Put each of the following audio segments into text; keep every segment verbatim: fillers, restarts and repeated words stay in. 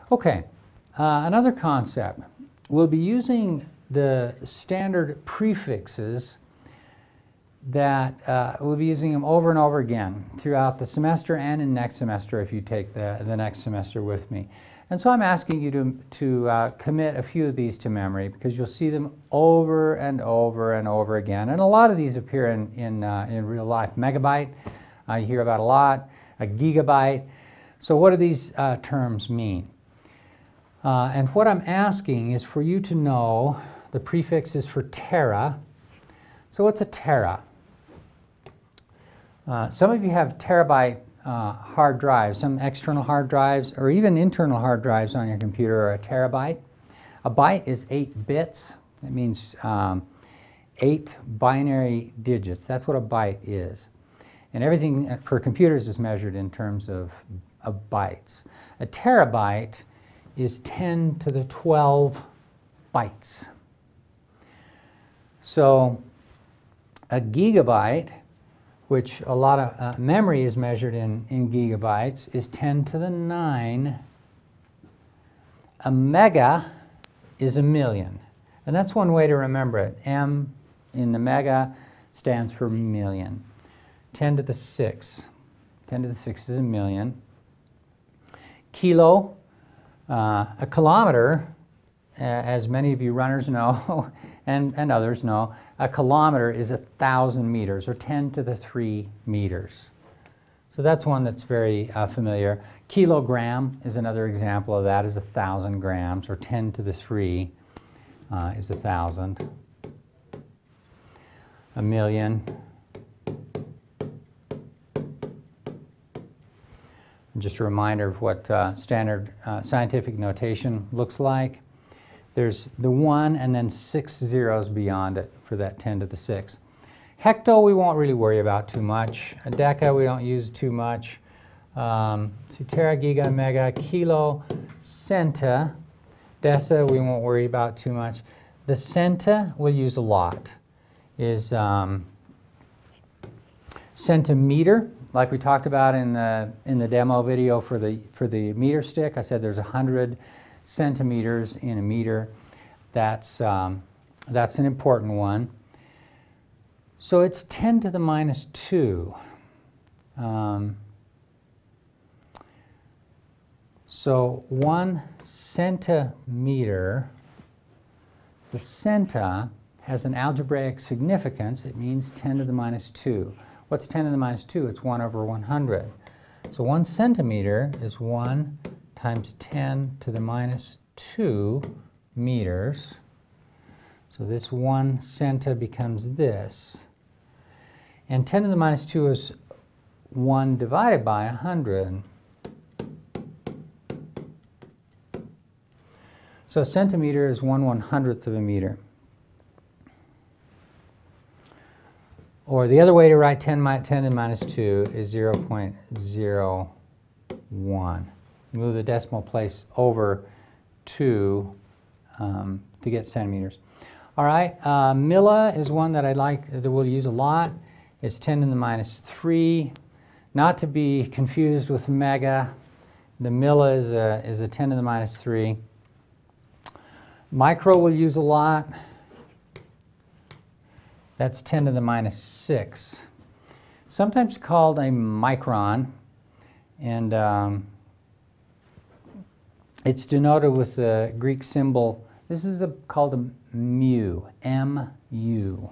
Okay, uh, another concept. We'll be using the standard prefixes that uh, we'll be using them over and over again throughout the semester and in next semester if you take the, the next semester with me. And so I'm asking you to, to uh, commit a few of these to memory because you'll see them over and over and over again. And a lot of these appear in, in, uh, in real life. Megabyte, uh, you hear about a lot. A gigabyte. So what do these uh, terms mean? Uh, and what I'm asking is for you to know the prefixes for tera. So what's a tera? Uh, some of you have terabyte uh, hard drives, some external hard drives or even internal hard drives on your computer are a terabyte. A byte is eight bits. That means um, eight binary digits. That's what a byte is. And everything for computers is measured in terms of, of bytes. A terabyte is ten to the twelve bytes. So a gigabyte, which a lot of uh, memory is measured in, in gigabytes, is ten to the nine. A mega is a million. And that's one way to remember it. M in the mega stands for million. ten to the six. ten to the six is a million. Kilo, uh, a kilometer, uh, as many of you runners know, and, and others know, a kilometer is a thousand meters, or ten to the three meters. So that's one that's very uh, familiar. Kilogram is another example of that, is a thousand grams, or ten to the three uh, is a thousand. A million. Just a reminder of what uh, standard uh, scientific notation looks like. There's the one and then six zeros beyond it for that ten to the six. Hecto we won't really worry about too much. A deca we don't use too much. Um, see, tera, giga, mega, kilo, centa, deci we won't worry about too much. The centa we'll use a lot. Is um, centimeter. Like we talked about in the, in the demo video for the, for the meter stick, I said there's one hundred centimeters in a meter. That's, um, that's an important one. So it's ten to the minus two. Um, so one centimeter, the centa has an algebraic significance. It means ten to the minus two. What's ten to the minus two? It's one over one hundred. So one centimeter is one times ten to the minus two meters. So this one centa becomes this. And ten to the minus two is one divided by one hundred. So a centimeter is one one hundredth of a meter. Or the other way to write ten, ten to the minus two is zero point zero one. You move the decimal place over two um, to get centimeters. All right, uh, milla is one that I like, that we'll use a lot. It's ten to the minus three. Not to be confused with mega. The milla is a, is a ten to the minus three. Micro we'll use a lot. That's ten to the minus six. Sometimes called a micron, and um, it's denoted with the Greek symbol. This is a, called a mu, M U.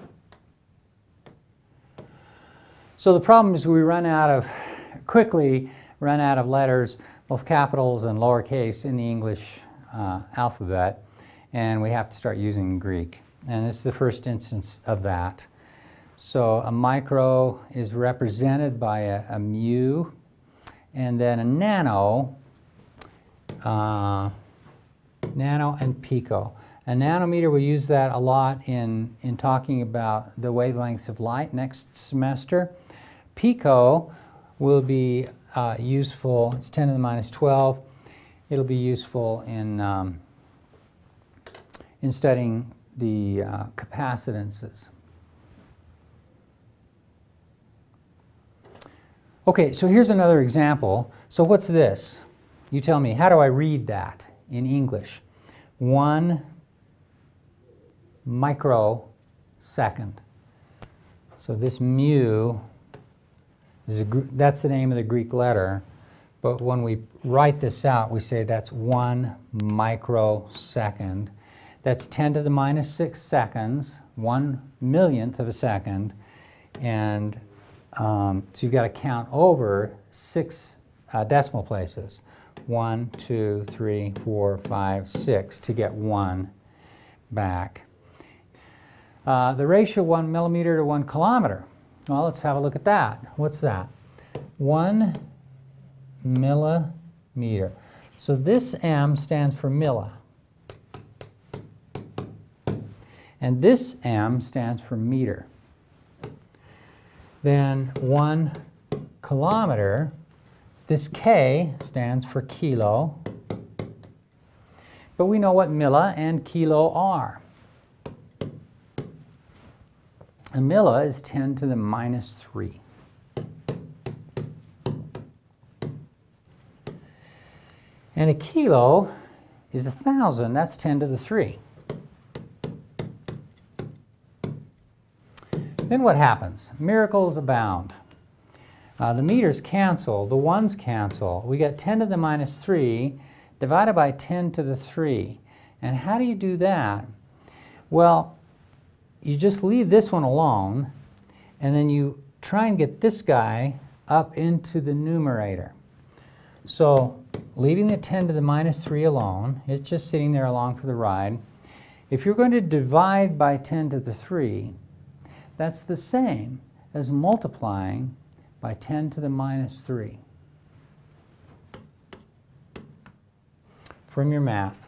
So the problem is we run out of, quickly run out of letters, both capitals and lowercase, in the English uh, alphabet, and we have to start using Greek. And this is the first instance of that. So a micro is represented by a, a mu, and then a nano, uh, nano and pico. A nanometer, we use that a lot in, in talking about the wavelengths of light next semester. Pico will be uh, useful, it's ten to the minus twelve. It'll be useful in, um, in studying the uh, capacitances. Okay, so here's another example. So what's this? you tell me, how do I read that in English? One microsecond. So this mu, is a, that's the name of the Greek letter, but when we write this out, we say that's one microsecond. That's ten to the minus six seconds, one millionth of a second, and um, so you've got to count over six uh, decimal places. One, two, three, four, five, six to get one back. Uh, the ratio one millimeter to one kilometer. Well, let's have a look at that. What's that? One millimeter. So this M stands for milli. And this M stands for meter. Then one kilometer, this K stands for kilo. But we know what milli and kilo are. A milli is ten to the minus three. And a kilo is a thousand. That's ten to the three. Then what happens? Miracles abound. Uh, the meters cancel, the ones cancel. We get ten to the minus three divided by ten to the three. And how do you do that? Well, you just leave this one alone, and then you try and get this guy up into the numerator. So leaving the ten to the minus three alone, it's just sitting there along for the ride. If you're going to divide by ten to the three, that's the same as multiplying by ten to the minus three from your math.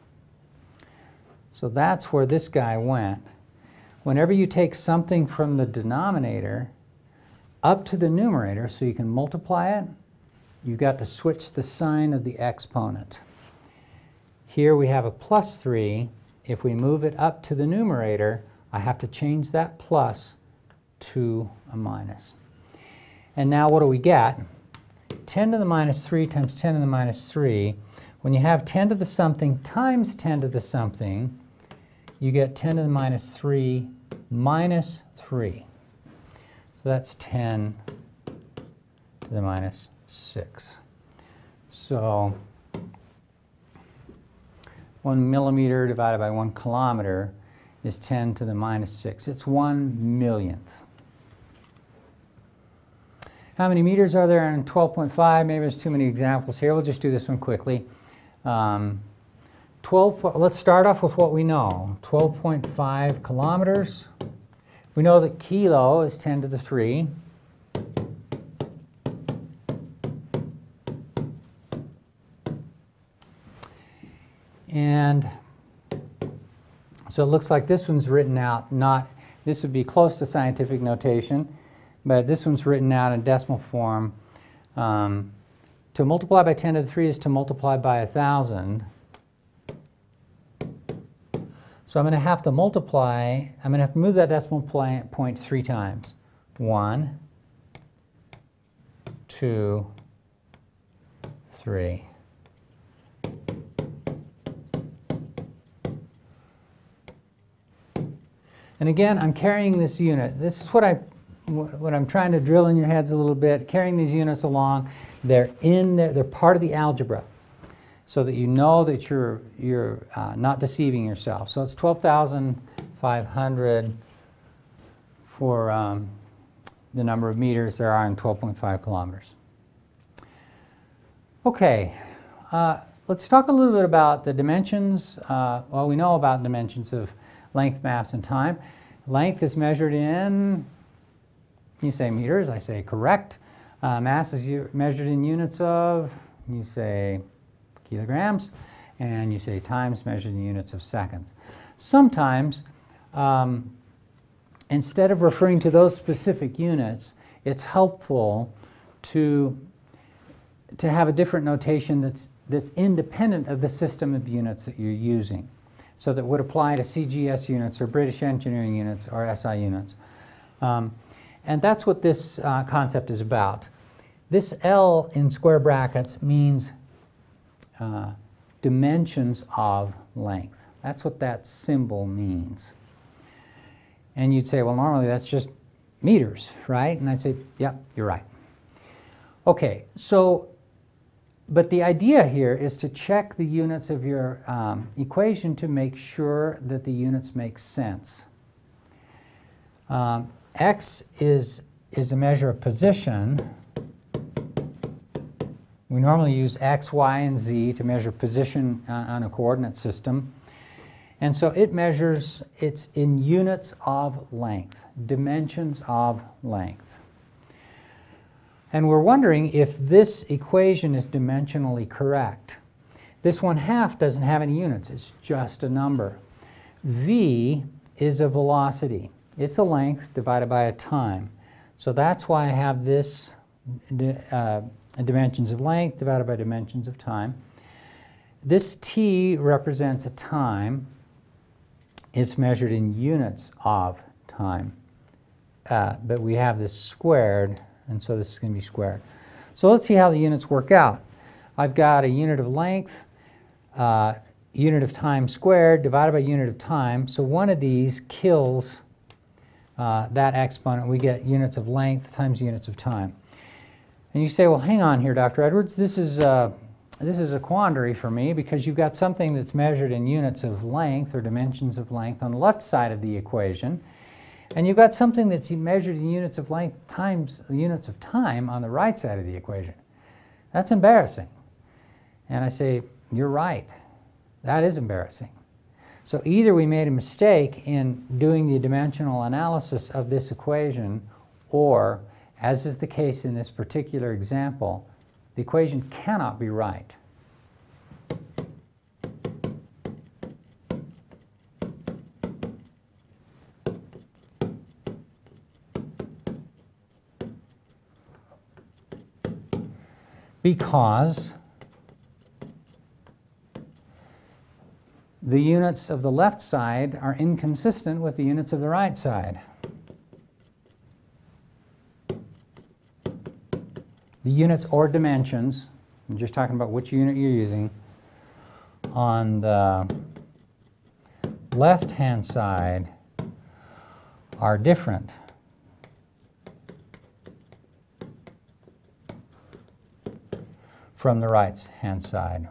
So that's where this guy went. Whenever you take something from the denominator up to the numerator so you can multiply it, you've got to switch the sign of the exponent. Here we have a plus three. If we move it up to the numerator, I have to change that plus to a minus. And now what do we get? ten to the minus three times ten to the minus three. When you have ten to the something times ten to the something, you get ten to the minus three minus three. So that's ten to the minus six. So one millimeter divided by one kilometer is ten to the minus six. It's one millionth. How many meters are there in twelve point five? Maybe there's too many examples here. We'll just do this one quickly. Um, twelve, let's start off with what we know. twelve point five kilometers. We know that kilo is ten to the three. And so it looks like this one's written out, not, this would be close to scientific notation, but this one's written out in decimal form. Um, to multiply by ten to the three is to multiply by one thousand. So I'm going to have to multiply, I'm going to have to move that decimal point three times. One, two, three. And again, I'm carrying this unit. This is what, I, what I'm trying to drill in your heads a little bit, carrying these units along. They're in there, they're part of the algebra, so that you know that you're, you're uh, not deceiving yourself. So it's twelve thousand five hundred for um, the number of meters there are in twelve point five kilometers. Okay, uh, let's talk a little bit about the dimensions. Uh, well, we know about dimensions of length, mass, and time. Length is measured in, you say meters, I say correct. Uh, mass is measured in units of, you say kilograms, and you say times measured in units of seconds. Sometimes, um, instead of referring to those specific units, it's helpful to, to have a different notation that's, that's independent of the system of units that you're using. So that would apply to C G S units or British engineering units or S I units. Um, and that's what this uh, concept is about. This L in square brackets means uh, dimensions of length. That's what that symbol means. And you'd say, well, normally that's just meters, right? And I'd say, yep, you're right. Okay, so, but the idea here is to check the units of your um, equation to make sure that the units make sense. Um, X is, is a measure of position. We normally use X, Y, and Z to measure position on, on a coordinate system. And so it measures, it's in units of length, dimensions of length. And we're wondering if this equation is dimensionally correct. This one half doesn't have any units, it's just a number. V is a velocity. It's a length divided by a time. So that's why I have this uh, dimensions of length divided by dimensions of time. This T represents a time. It's measured in units of time. Uh, but we have this squared, and so this is going to be squared. So let's see how the units work out. I've got a unit of length, uh, unit of time squared, divided by unit of time. So one of these kills uh, that exponent. We get units of length times units of time. And you say, well, hang on here, Doctor Edwards. This is, uh, this is a quandary for me because you've got something that's measured in units of length or dimensions of length on the left side of the equation. And you've got something that's measured in units of length times units of time on the right side of the equation. That's embarrassing. And I say, you're right. That is embarrassing. So either we made a mistake in doing the dimensional analysis of this equation, or, as is the case in this particular example, the equation cannot be right. Because the units of the left side are inconsistent with the units of the right side. The units or dimensions, I'm just talking about which unit you're using, on the left-hand side are different from the right-hand side.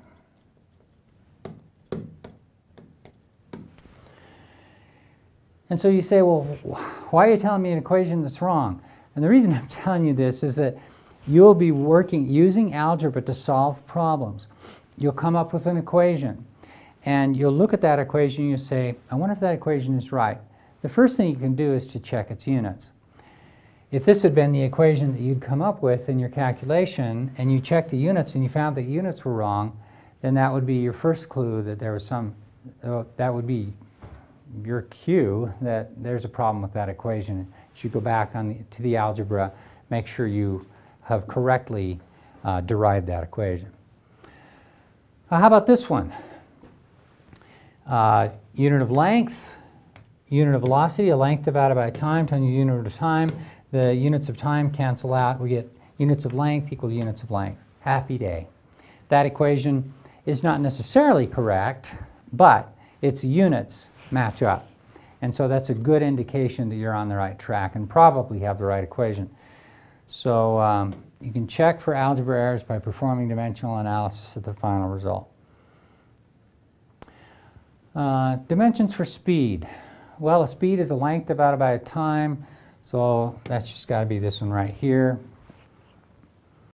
And so you say, well, why are you telling me an equation that's wrong? And the reason I'm telling you this is that you'll be working, using algebra to solve problems. You'll come up with an equation, and you'll look at that equation and you'll say, I wonder if that equation is right. The first thing you can do is to check its units. If this had been the equation that you'd come up with in your calculation, and you checked the units and you found that units were wrong, then that would be your first clue that there was some, uh, that would be your cue that there's a problem with that equation. You should go back on the, to the algebra, make sure you have correctly uh, derived that equation. Uh, how about this one? Uh, unit of length, unit of velocity, a length divided by time times unit of time. The units of time cancel out. We get units of length equal units of length. Happy day. That equation is not necessarily correct, but its units match up. And so that's a good indication that you're on the right track and probably have the right equation. So um, you can check for algebra errors by performing dimensional analysis of the final result. Uh, dimensions for speed. Well, a speed is a length divided by a time, so that's just got to be this one right here.